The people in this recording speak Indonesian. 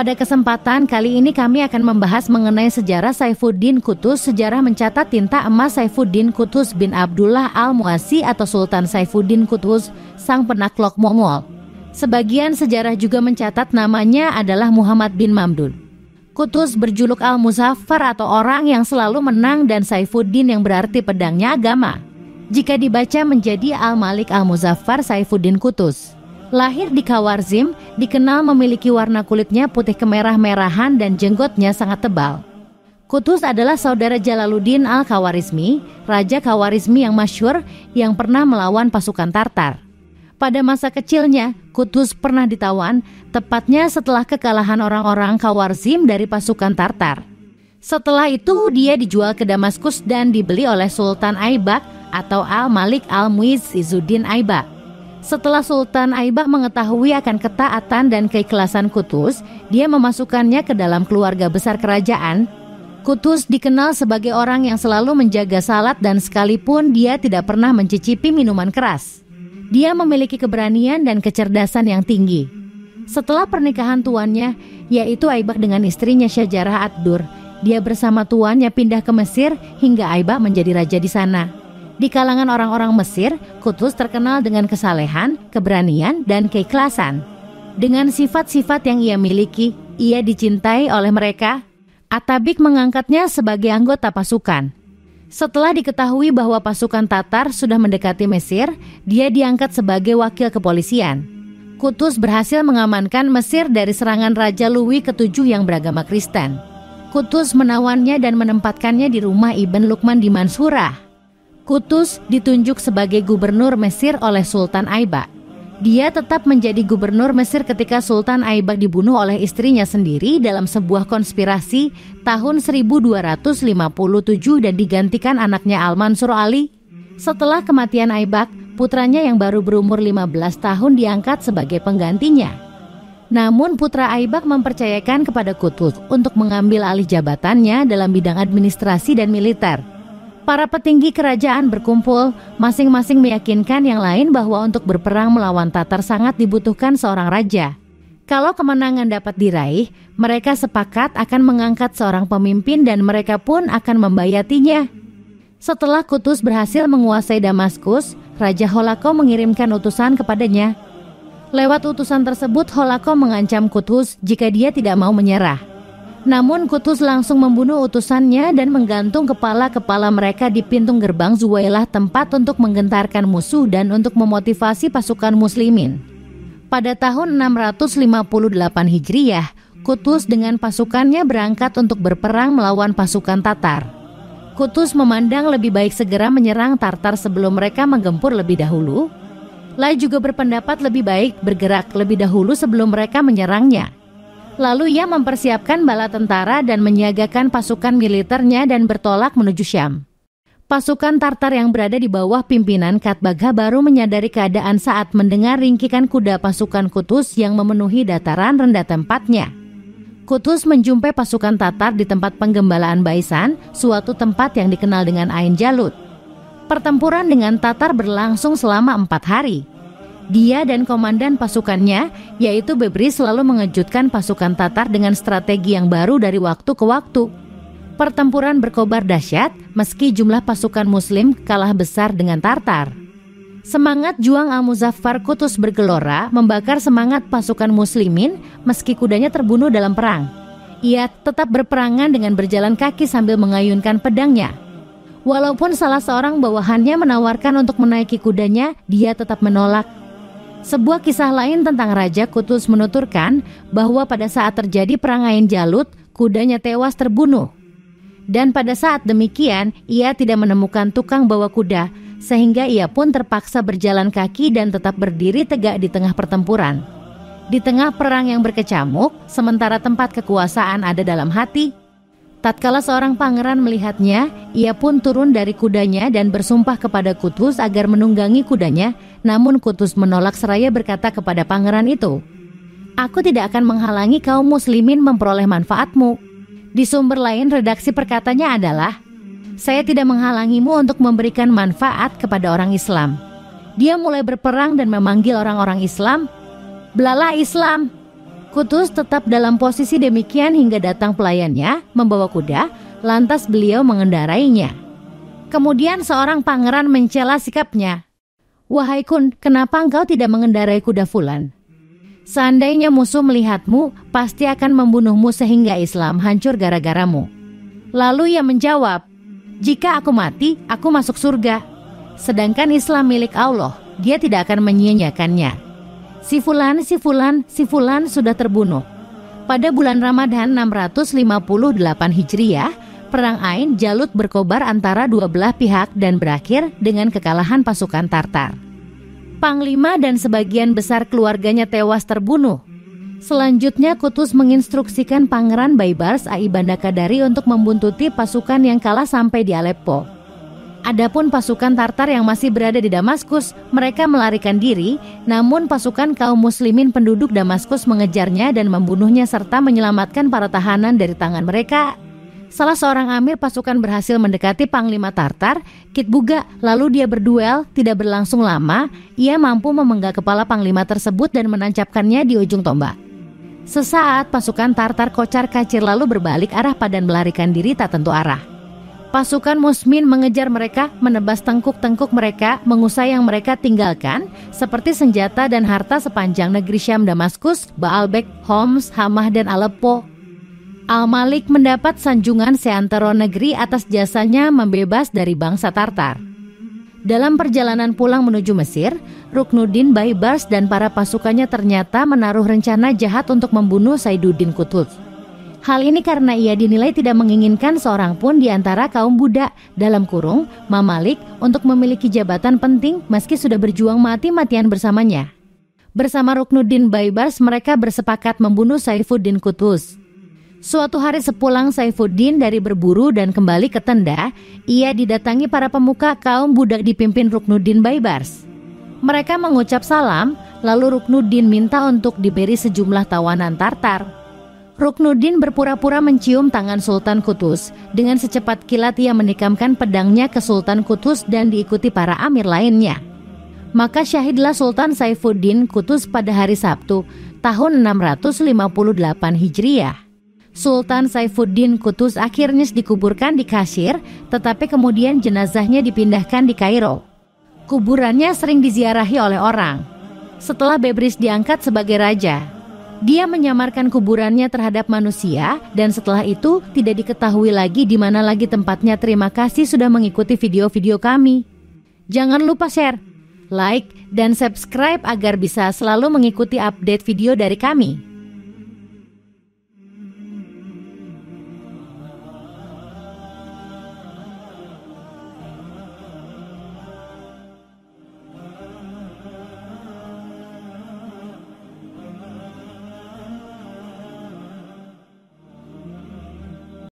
Pada kesempatan kali ini kami akan membahas mengenai sejarah Saifuddin Qutuz. Sejarah mencatat tinta emas Saifuddin Qutuz bin Abdullah al-Mu'assi atau Sultan Saifuddin Qutuz, sang penakluk Mongol. Sebagian sejarah juga mencatat namanya adalah Muhammad bin Mamdun. Qutuz berjuluk Al-Muzaffar atau orang yang selalu menang, dan Saifuddin yang berarti pedangnya agama. Jika dibaca menjadi Al-Malik Al-Muzaffar Saifuddin Qutuz. Lahir di Khawarizm, dikenal memiliki warna kulitnya putih kemerah-merahan dan jenggotnya sangat tebal. Qutuz adalah saudara Jalaluddin Al-Khawarizmi, Raja Khawarizmi yang masyhur yang pernah melawan pasukan Tartar. Pada masa kecilnya, Qutuz pernah ditawan, tepatnya setelah kekalahan orang-orang Khawarizm dari pasukan Tartar. Setelah itu, dia dijual ke Damaskus dan dibeli oleh Sultan Aibak atau Al-Malik Al-Muizz Izzuddin Aibak. Setelah Sultan Aibak mengetahui akan ketaatan dan keikhlasan Qutuz, dia memasukkannya ke dalam keluarga besar kerajaan. Qutuz dikenal sebagai orang yang selalu menjaga salat dan sekalipun dia tidak pernah mencicipi minuman keras. Dia memiliki keberanian dan kecerdasan yang tinggi. Setelah pernikahan tuannya, yaitu Aibak dengan istrinya Syajarah ad-Dur, dia bersama tuannya pindah ke Mesir hingga Aibak menjadi raja di sana. Di kalangan orang-orang Mesir, Qutuz terkenal dengan kesalehan, keberanian, dan keikhlasan. Dengan sifat-sifat yang ia miliki, ia dicintai oleh mereka. Atabik mengangkatnya sebagai anggota pasukan. Setelah diketahui bahwa pasukan Tatar sudah mendekati Mesir, dia diangkat sebagai wakil kepolisian. Qutuz berhasil mengamankan Mesir dari serangan Raja Louis ke-7 yang beragama Kristen. Qutuz menawannya dan menempatkannya di rumah Ibn Luqman di Mansurah. Qutuz ditunjuk sebagai gubernur Mesir oleh Sultan Aibak. Dia tetap menjadi gubernur Mesir ketika Sultan Aibak dibunuh oleh istrinya sendiri dalam sebuah konspirasi tahun 1257 dan digantikan anaknya Al-Mansur Ali. Setelah kematian Aibak, putranya yang baru berumur 15 tahun diangkat sebagai penggantinya. Namun putra Aibak mempercayakan kepada Qutuz untuk mengambil alih jabatannya dalam bidang administrasi dan militer. Para petinggi kerajaan berkumpul, masing-masing meyakinkan yang lain bahwa untuk berperang melawan Tatar sangat dibutuhkan seorang raja. Kalau kemenangan dapat diraih, mereka sepakat akan mengangkat seorang pemimpin dan mereka pun akan membayatinya. Setelah Qutuz berhasil menguasai Damaskus, Raja Holako mengirimkan utusan kepadanya. Lewat utusan tersebut, Holako mengancam Qutuz jika dia tidak mau menyerah. Namun Qutuz langsung membunuh utusannya dan menggantung kepala-kepala mereka di pintu gerbang Zuwailah, tempat untuk menggentarkan musuh dan untuk memotivasi pasukan muslimin. Pada tahun 658 Hijriyah, Qutuz dengan pasukannya berangkat untuk berperang melawan pasukan Tatar. Qutuz memandang lebih baik segera menyerang Tartar sebelum mereka menggempur lebih dahulu. Lai juga berpendapat lebih baik bergerak lebih dahulu sebelum mereka menyerangnya. Lalu ia mempersiapkan bala tentara dan menyiagakan pasukan militernya dan bertolak menuju Syam. Pasukan Tartar yang berada di bawah pimpinan Katbagha baru menyadari keadaan saat mendengar ringkikan kuda pasukan Qutuz yang memenuhi dataran rendah tempatnya. Qutuz menjumpai pasukan Tatar di tempat penggembalaan Baisan, suatu tempat yang dikenal dengan Ain Jalut. Pertempuran dengan Tatar berlangsung selama 4 hari. Dia dan komandan pasukannya, yaitu Bebri, selalu mengejutkan pasukan Tatar dengan strategi yang baru dari waktu ke waktu. Pertempuran berkobar dahsyat meski jumlah pasukan muslim kalah besar dengan Tartar. Semangat juang Al-Muzaffar Qutuz bergelora membakar semangat pasukan muslimin meski kudanya terbunuh dalam perang. Ia tetap berperangan dengan berjalan kaki sambil mengayunkan pedangnya. Walaupun salah seorang bawahannya menawarkan untuk menaiki kudanya, dia tetap menolak. Sebuah kisah lain tentang Raja Qutuz menuturkan bahwa pada saat terjadi perang Ain Jalut, kudanya tewas terbunuh. Dan pada saat demikian, ia tidak menemukan tukang bawa kuda, sehingga ia pun terpaksa berjalan kaki dan tetap berdiri tegak di tengah pertempuran. Di tengah perang yang berkecamuk, sementara tempat kekuasaan ada dalam hati. Tatkala seorang pangeran melihatnya, ia pun turun dari kudanya dan bersumpah kepada Qutuz agar menunggangi kudanya, namun Qutuz menolak seraya berkata kepada pangeran itu, "Aku tidak akan menghalangi kaum muslimin memperoleh manfaatmu." Di sumber lain redaksi perkatanya adalah, "Saya tidak menghalangimu untuk memberikan manfaat kepada orang Islam." Dia mulai berperang dan memanggil orang-orang Islam, "Belalah Islam." Qutuz tetap dalam posisi demikian hingga datang pelayannya membawa kuda, lantas beliau mengendarainya. Kemudian seorang pangeran mencela sikapnya. "Wahai Kun, kenapa engkau tidak mengendarai kuda Fulan? Seandainya musuh melihatmu, pasti akan membunuhmu sehingga Islam hancur gara-garamu." Lalu ia menjawab, "Jika aku mati, aku masuk surga. Sedangkan Islam milik Allah, dia tidak akan menyia-nyiakannya. Si Fulan sudah terbunuh." Pada bulan Ramadan 658 Hijriah, Perang Ain Jalut berkobar antara dua belah pihak dan berakhir dengan kekalahan pasukan Tartar. Panglima dan sebagian besar keluarganya tewas terbunuh. Selanjutnya Qutuz menginstruksikan Pangeran Baibars Ai Bandakadari untuk membuntuti pasukan yang kalah sampai di Aleppo. Adapun pasukan Tartar yang masih berada di Damaskus, mereka melarikan diri, namun pasukan kaum muslimin penduduk Damaskus mengejarnya dan membunuhnya serta menyelamatkan para tahanan dari tangan mereka. Salah seorang amir pasukan berhasil mendekati Panglima Tartar, Kitbuga, lalu dia berduel. Tidak berlangsung lama, ia mampu memenggal kepala Panglima tersebut dan menancapkannya di ujung tombak. Sesaat pasukan Tartar kocar-kacir lalu berbalik arah dan melarikan diri tak tentu arah. Pasukan muslimin mengejar mereka, menebas tengkuk-tengkuk mereka, mengusai yang mereka tinggalkan, seperti senjata dan harta sepanjang negeri Syam, Damaskus, Baalbek, Homs, Hamah, dan Aleppo. Al-Malik mendapat sanjungan seantero negeri atas jasanya membebas dari bangsa Tartar. Dalam perjalanan pulang menuju Mesir, Ruknuddin Baibars dan para pasukannya ternyata menaruh rencana jahat untuk membunuh Saiduddin Qutuz. Hal ini karena ia dinilai tidak menginginkan seorang pun di antara kaum budak dalam kurung Mamalik untuk memiliki jabatan penting meski sudah berjuang mati-matian bersamanya. Bersama Ruknuddin Baibars mereka bersepakat membunuh Saifuddin Qutuz. Suatu hari sepulang Saifuddin dari berburu dan kembali ke tenda, ia didatangi para pemuka kaum budak dipimpin Ruknuddin Baibars. Mereka mengucap salam, lalu Ruknuddin minta untuk diberi sejumlah tawanan Tartar. Ruknuddin berpura-pura mencium tangan Sultan Qutuz. Dengan secepat kilat ia menikamkan pedangnya ke Sultan Qutuz dan diikuti para amir lainnya. Maka syahidlah Sultan Saifuddin Qutuz pada hari Sabtu, tahun 658 Hijriah. Sultan Saifuddin Qutuz akhirnya dikuburkan di Kashir, tetapi kemudian jenazahnya dipindahkan di Kairo. Kuburannya sering diziarahi oleh orang. Setelah Bebris diangkat sebagai raja, dia menyamarkan kuburannya terhadap manusia dan setelah itu tidak diketahui lagi di mana lagi tempatnya. Terima kasih sudah mengikuti video-video kami. Jangan lupa share, like, dan subscribe agar bisa selalu mengikuti update video dari kami.